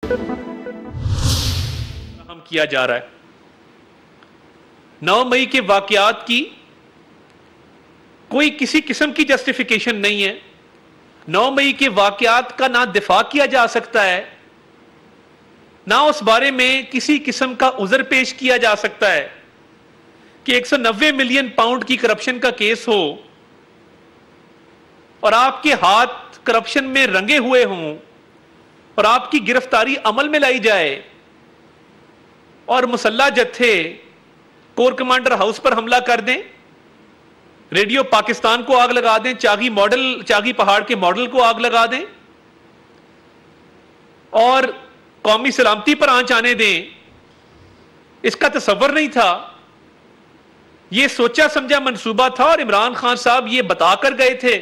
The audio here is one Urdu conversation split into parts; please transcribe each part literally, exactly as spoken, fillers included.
ہم کیا جا رہا ہے نو مئی کے واقعات کی کوئی کسی قسم کی جسٹیفیکیشن نہیں ہے. نو مئی کے واقعات کا نہ دفاع کیا جا سکتا ہے نہ اس بارے میں کسی قسم کا عذر پیش کیا جا سکتا ہے کہ ایک سو نوے ملین پاؤنڈ کی کرپشن کا کیس ہو اور آپ کے ہاتھ کرپشن میں رنگے ہوئے ہوں اور آپ کی گرفتاری عمل میں لائی جائے اور مسلح جتھے کور کمانڈر ہاؤس پر حملہ کر دیں, ریڈیو پاکستان کو آگ لگا دیں, چاغی ماڈل چاغی پہاڑ کے ماڈل کو آگ لگا دیں اور قومی سلامتی پر آنچ آنے دیں. اس کا تصور نہیں تھا, یہ سوچا سمجھا منصوبہ تھا اور عمران خان صاحب یہ بتا کر گئے تھے.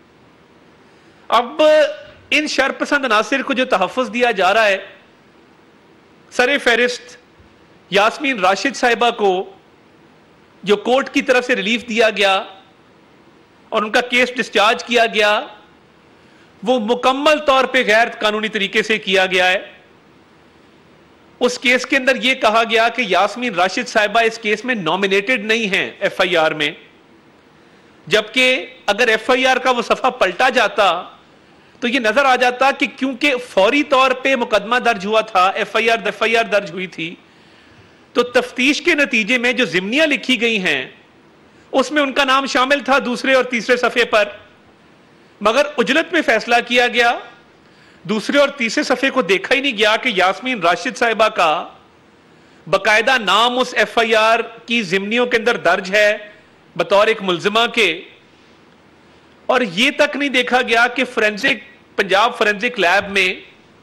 اب ان شرپسند عناصر کو جو تحفظ دیا جا رہا ہے, سر فہرست یاسمین راشد صاحبہ کو جو کورٹ کی طرف سے ریلیف دیا گیا اور ان کا کیس ڈسچارج کیا گیا, وہ مکمل طور پہ غیر قانونی طریقے سے کیا گیا ہے. اس کیس کے اندر یہ کہا گیا کہ یاسمین راشد صاحبہ اس کیس میں نامینیٹڈ نہیں ہیں ایف آئی آر میں, جبکہ اگر ایف آئی آر کا وہ صفحہ پلٹا جاتا تو یہ نظر آ جاتا کہ کیونکہ فوری طور پہ مقدمہ درج ہوا تھا, F I R F I R درج ہوئی تھی, تو تفتیش کے نتیجے میں جو ضمنیاں لکھی گئی ہیں اس میں ان کا نام شامل تھا دوسرے اور تیسرے صفحے پر, مگر عجلت میں فیصلہ کیا گیا, دوسرے اور تیسرے صفحے کو دیکھا ہی نہیں گیا کہ یاسمین راشد صاحبہ کا باقاعدہ نام اس ایف آئی آر کی ضمنیوں کے اندر درج ہے بطور ایک ملزمہ کے, اور یہ تک نہیں دیکھا گیا کہ فورینزک پنجاب فورینزک لیب میں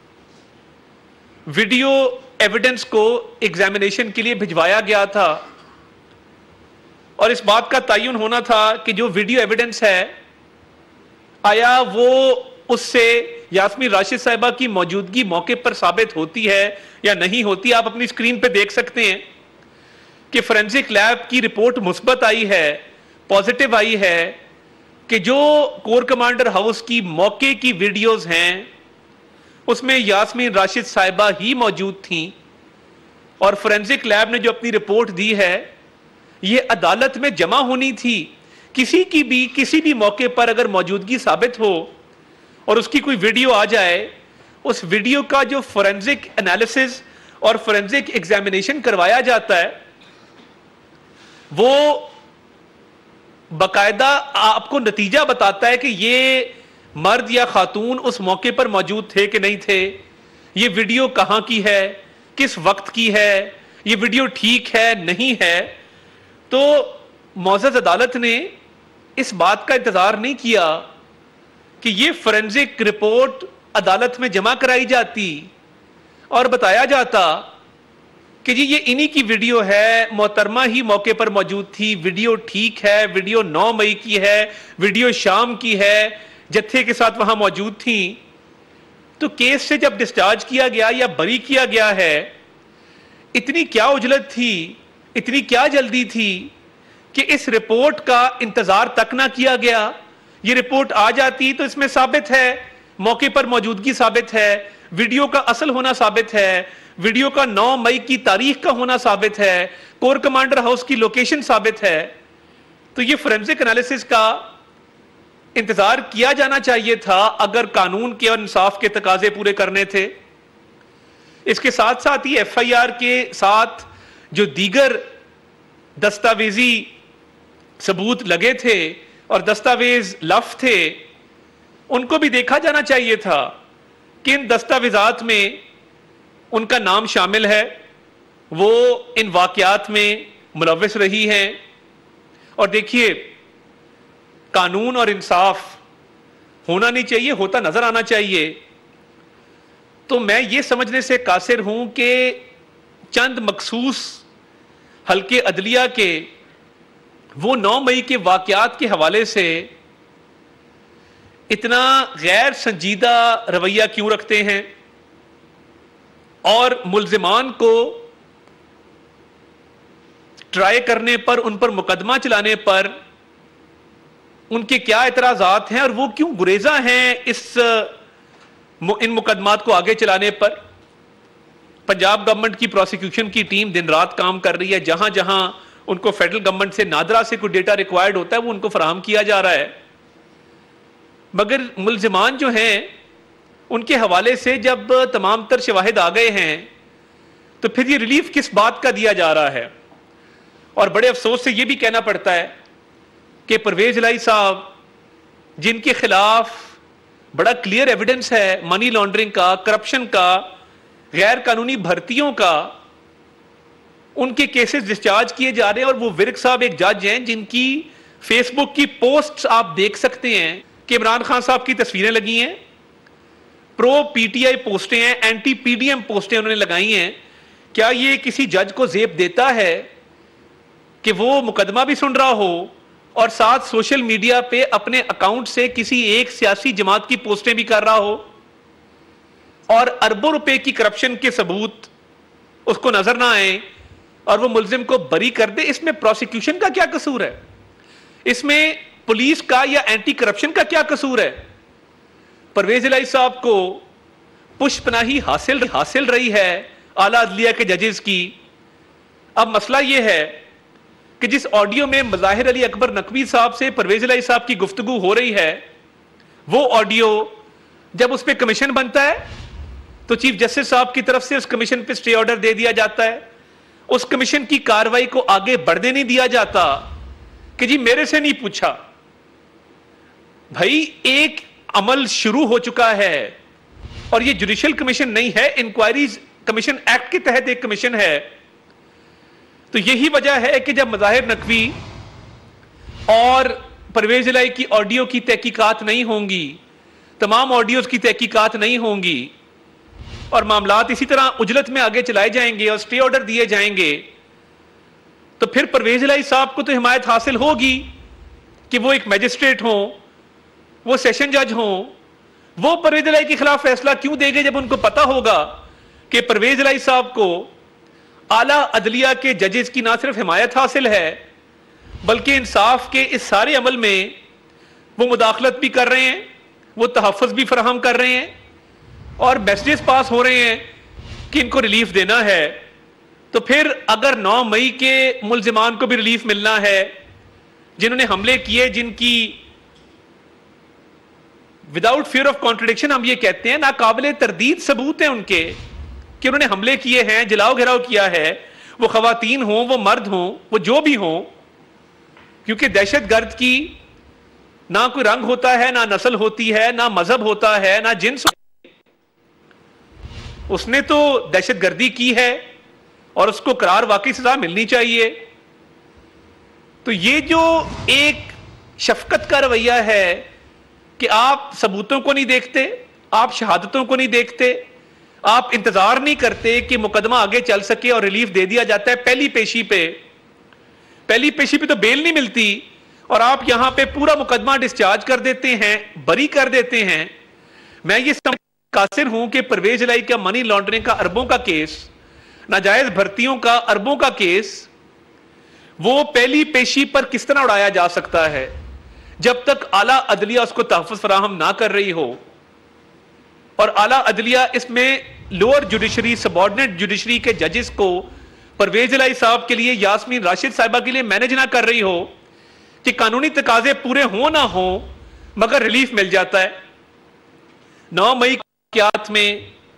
ویڈیو ایویڈنس کو ایگزامینیشن کے لیے بھجوایا گیا تھا اور اس بات کا تعین ہونا تھا کہ جو ویڈیو ایویڈنس ہے آیا وہ اس سے یاسمین راشد صاحبہ کی موجودگی موقع پر ثابت ہوتی ہے یا نہیں ہوتی. آپ اپنی اسکرین پہ دیکھ سکتے ہیں کہ فورینزک لیب کی رپورٹ مثبت آئی ہے, پازیٹیو آئی ہے کہ جو کور کمانڈر ہاؤس کی موقع کی ویڈیوز ہیں اس میں یاسمین راشد صاحبہ ہی موجود تھیں, اور فورینزک لیب نے جو اپنی رپورٹ دی ہے یہ عدالت میں جمع ہونی تھی. کسی کی بھی کسی بھی موقع پر اگر موجودگی ثابت ہو اور اس کی کوئی ویڈیو آ جائے, اس ویڈیو کا جو فورینزک انالیسز اور فورینزک ایگزامینیشن کروایا جاتا ہے وہ باقاعدہ آپ کو نتیجہ بتاتا ہے کہ یہ مرد یا خاتون اس موقع پر موجود تھے کہ نہیں تھے, یہ ویڈیو کہاں کی ہے, کس وقت کی ہے, یہ ویڈیو ٹھیک ہے نہیں ہے. تو معزز عدالت نے اس بات کا انتظار نہیں کیا کہ یہ فورینزک رپورٹ عدالت میں جمع کرائی جاتی اور بتایا جاتا کہ جی یہ انہی کی ویڈیو ہے, محترمہ ہی موقع پر موجود تھی, ویڈیو ٹھیک ہے, ویڈیو نو مئی کی ہے, ویڈیو شام کی ہے, جتھے کے ساتھ وہاں موجود تھیں. تو کیس سے جب ڈسچارج کیا گیا یا بری کیا گیا ہے, اتنی کیا عجلت تھی, اتنی کیا جلدی تھی کہ اس رپورٹ کا انتظار تک نہ کیا گیا. یہ رپورٹ آ جاتی تو اس میں ثابت ہے, موقع پر موجودگی ثابت ہے, ویڈیو کا اصل ہونا ثابت ہے, ویڈیو کا نو مئی کی تاریخ کا ہونا ثابت ہے, کور کمانڈر ہاؤس کی لوکیشن ثابت ہے. تو یہ فورینزک انالیسس کا انتظار کیا جانا چاہیے تھا اگر قانون کے اور انصاف کے تقاضے پورے کرنے تھے. اس کے ساتھ ساتھ ہی ایف آئی آر کے ساتھ جو دیگر دستاویزی ثبوت لگے تھے اور دستاویز لف تھے ان کو بھی دیکھا جانا چاہیے تھا کہ ان دستاویزات میں ان کا نام شامل ہے, وہ ان واقعات میں ملوث رہی ہیں. اور دیکھیے قانون اور انصاف ہونا نہیں چاہیے, ہوتا نظر آنا چاہیے. تو میں یہ سمجھنے سے قاصر ہوں کہ چند مخصوص حلقے عدلیہ کے وہ نو مئی کے واقعات کے حوالے سے اتنا غیر سنجیدہ رویہ کیوں رکھتے ہیں اور ملزمان کو ٹرائی کرنے پر, ان پر مقدمہ چلانے پر ان کے کیا اعتراضات ہیں اور وہ کیوں گریزاں ہیں اس ان مقدمات کو آگے چلانے پر. پنجاب گورنمنٹ کی پروسیکیوشن کی ٹیم دن رات کام کر رہی ہے, جہاں جہاں ان کو فیڈرل گورنمنٹ سے نادرا سے کوئی ڈیٹا ریکوائرڈ ہوتا ہے وہ ان کو فراہم کیا جا رہا ہے. مگر ملزمان جو ہیں ان کے حوالے سے جب تمام تر شواہد آ گئے ہیں تو پھر یہ ریلیف کس بات کا دیا جا رہا ہے. اور بڑے افسوس سے یہ بھی کہنا پڑتا ہے کہ پرویز الہی صاحب جن کے خلاف بڑا کلیئر ایویڈنس ہے منی لانڈرنگ کا, کرپشن کا, غیر قانونی بھرتیوں کا, ان کے کیسز ڈسچارج کیے جا رہے ہیں. اور وہ ورک صاحب ایک جج ہیں جن کی فیس بک کی پوسٹ آپ دیکھ سکتے ہیں کہ عمران خان صاحب کی تصویریں لگی ہیں, پرو پی ٹی آئی پوسٹیں ہیں, اینٹی پی ڈی ایم پوسٹیں انہوں نے لگائی ہیں. کیا یہ کسی جج کو زیب دیتا ہے کہ وہ مقدمہ بھی سن رہا ہو اور ساتھ سوشل میڈیا پہ اپنے اکاؤنٹ سے کسی ایک سیاسی جماعت کی پوسٹیں بھی کر رہا ہو اور اربوں روپے کی کرپشن کے ثبوت اس کو نظر نہ آئے اور وہ ملزم کو بری کر دے؟ اس میں پروسیکیوشن کا کیا قصور ہے؟ اس میں پولیس کا یا اینٹی کرپشن کا کیا قصور ہے؟ پرویز الہی صاحب کو پش پناہی حاصل حاصل رہی ہے اعلیٰ عدلیہ کے ججز کی. اب مسئلہ یہ ہے کہ جس آڈیو میں مظاہر علی اکبر نقوی صاحب سے پرویز الہی صاحب کی گفتگو ہو رہی ہے, وہ آڈیو جب اس پہ کمیشن بنتا ہے تو چیف جسٹس صاحب کی طرف سے اس کمیشن پہ اسٹے آرڈر دے دیا جاتا ہے. اس کمیشن کی کاروائی کو آگے بڑھنے نہیں دیا جاتا کہ جی میرے سے نہیں پوچھا. بھائی ایک عمل شروع ہو چکا ہے اور یہ جوڈیشل کمیشن نہیں ہے, انکوائریز کمیشن ایکٹ کے تحت ایک کمیشن ہے. تو یہی وجہ ہے کہ جب مظاہر نقوی اور پرویز الہی کی آڈیو کی تحقیقات نہیں ہوں گی, تمام آڈیوز کی تحقیقات نہیں ہوں گی اور معاملات اسی طرح اجلت میں آگے چلائے جائیں گے اور اسٹے آرڈر دیے جائیں گے, تو پھر پرویز الہی صاحب کو تو حمایت حاصل ہوگی کہ وہ ایک میجسٹریٹ ہوں, وہ سیشن جج ہوں. وہ پرویز الہی کے خلاف فیصلہ کیوں دے گے جب ان کو پتا ہوگا کہ پرویز الہی صاحب کو اعلیٰ عدلیہ کے ججز کی نہ صرف حمایت حاصل ہے بلکہ انصاف کے اس سارے عمل میں وہ مداخلت بھی کر رہے ہیں, وہ تحفظ بھی فراہم کر رہے ہیں اور میسیجز پاس ہو رہے ہیں کہ ان کو ریلیف دینا ہے. تو پھر اگر نو مئی کے ملزمان کو بھی ریلیف ملنا ہے جنہوں نے حملے کیے, جن کی وداؤٹ فیئر آف کانٹرڈکشن ہم یہ کہتے ہیں ناقابل تردید ثبوت ہیں ان کے کہ انہوں نے حملے کیے ہیں, جلاؤ گھراؤ کیا ہے, وہ خواتین ہوں, وہ مرد ہوں, وہ جو بھی ہوں, کیونکہ دہشت گرد کی نہ کوئی رنگ ہوتا ہے, نہ نسل ہوتی ہے, نہ مذہب ہوتا ہے, نہ جنس. اس نے تو دہشت گردی کی ہے اور اس کو قرار واقعی سزا ملنی چاہیے. تو یہ جو ایک شفقت کا رویہ ہے کہ آپ ثبوتوں کو نہیں دیکھتے, آپ شہادتوں کو نہیں دیکھتے, آپ انتظار نہیں کرتے کہ مقدمہ آگے چل سکے اور ریلیف دے دیا جاتا ہے پہلی پیشی پہ. پہلی پیشی پہ تو بیل نہیں ملتی اور آپ یہاں پہ پورا مقدمہ ڈسچارج کر دیتے ہیں, بری کر دیتے ہیں. میں یہ سمجھ قاصر ہوں کہ پرویز الہی کا منی لانڈرنگ کا اربوں کا کیس, ناجائز بھرتیوں کا اربوں کا کیس, وہ پہلی پیشی پر کس طرح اڑایا جا سکتا ہے جب تک اعلیٰ عدلیہ اس کو تحفظ فراہم نہ کر رہی ہو. اور اعلیٰ عدلیہ اس میں لوور جوڈیشری, سبارڈنیٹ جوڈیشری کے ججز کو پرویز الہی صاحب کے لیے, یاسمین راشد صاحبہ کے لیے مینج نہ کر رہی ہو کہ قانونی تقاضے پورے ہوں نہ ہوں مگر ریلیف مل جاتا ہے. نو مئی واقعات میں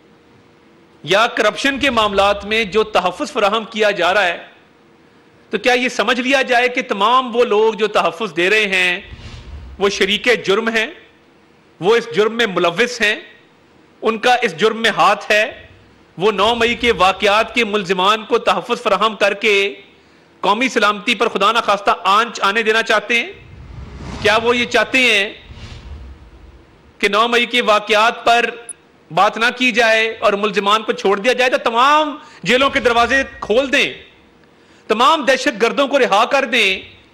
یا کرپشن کے معاملات میں جو تحفظ فراہم کیا جا رہا ہے, تو کیا یہ سمجھ لیا جائے کہ تمام وہ لوگ جو تحفظ دے رہے ہیں وہ شریک جرم ہیں, وہ اس جرم میں ملوث ہیں, ان کا اس جرم میں ہاتھ ہے, وہ نو مئی کے واقعات کے ملزمان کو تحفظ فراہم کر کے قومی سلامتی پر خدا نخواستہ آنچ آنے دینا چاہتے ہیں؟ کیا وہ یہ چاہتے ہیں کہ نو مئی کے واقعات پر بات نہ کی جائے اور ملزمان کو چھوڑ دیا جائے؟ تو تمام جیلوں کے دروازے کھول دیں, تمام دہشت گردوں کو رہا کر دیں.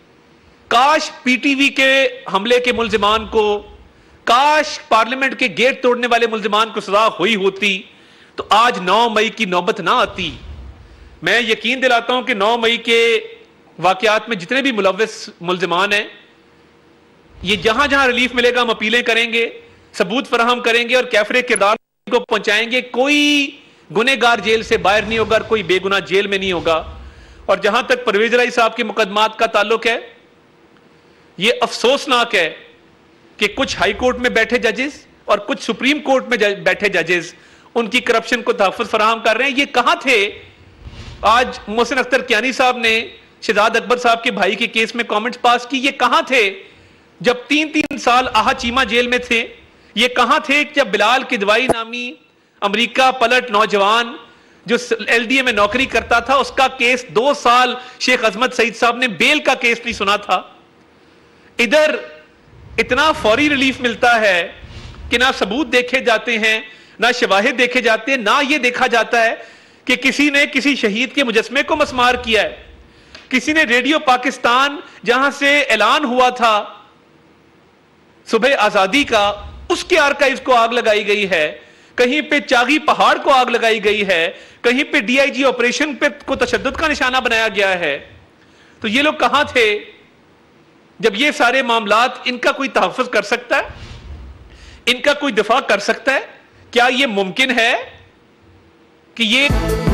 کاش پی ٹی وی کے حملے کے ملزمان کو, کاش پارلیمنٹ کے گیٹ توڑنے والے ملزمان کو سزا ہوئی ہوتی تو آج نو مئی کی نوبت نہ آتی. میں یقین دلاتا ہوں کہ نو مئی کے واقعات میں جتنے بھی ملوث ملزمان ہیں, یہ جہاں جہاں ریلیف ملے گا ہم اپیلیں کریں گے, ثبوت فراہم کریں گے اور کیفر کردار کو پہنچائیں گے. کوئی गुनहगार जेल से बाहर नहीं होगा और कोई बेगुनाह जेल में नहीं होगा। और जहां तक परवेज राई साहब के मुकदमात का ताल्लुक है, यह अफसोसनाक है कि कुछ हाई कोर्ट में बैठे जजेस और कुछ सुप्रीम कोर्ट में बैठे जजेस उनकी करप्शन को तहफ़्फ़ुज़ फराहम कर रहे हैं। ये कहां थे? आज मोहसिन अख्तर कियानी साहब ने शहजाद अकबर साहब के भाई के केस में कमेंट्स पास की। ये कहां थे जब तीन तीन साल आहा चीमा जेल में थे? ये कहां थे जब बिलाल किदवाई नामी अमेरिका पलट नौजवान जो एलडीए में नौकरी करता था, उसका केस दो साल शेख अजमत सईद साहब ने बेल का केस नहीं सुना था? इधर इतना फौरी रिलीफ मिलता है कि ना सबूत देखे जाते हैं, ना शवाहिद देखे जाते हैं, ना ये देखा जाता है कि किसी ने किसी शहीद के मुजस्मे को मसमार किया है। किसी ने रेडियो पाकिस्तान जहां से ऐलान हुआ था सुबह आजादी का, उसके आर्काइव्स को आग लगाई गई है। कहीं पे चागी पहाड़ को आग लगाई गई है, कहीं पे डीआईजी ऑपरेशन पे को तशद्दुद का निशाना बनाया गया है। तो ये लोग कहां थे जब ये सारे मामलात? इनका कोई तहफ़्फ़ुज़ कर सकता है? इनका कोई दिफा कर सकता है? क्या ये मुमकिन है कि ये